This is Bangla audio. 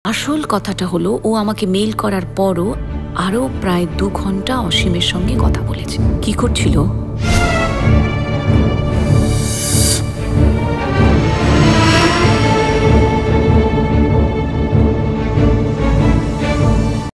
আসল কথাটা হলো, ও আমাকে মেইল করার পরও আরও প্রায় 2 ঘন্টা অসীমের সঙ্গে কথা বলেছে। কি করছিল?